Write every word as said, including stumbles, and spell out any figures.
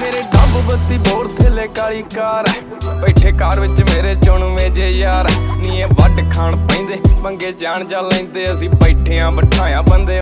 मेरे डब बत्ती बोर थेले काली कार बैठे कार विच मेरे चुनवे जे यार नी वड खाण पैंदे पंगे जान जा लैंदे असीं बैठे आ बिठाया बंदे।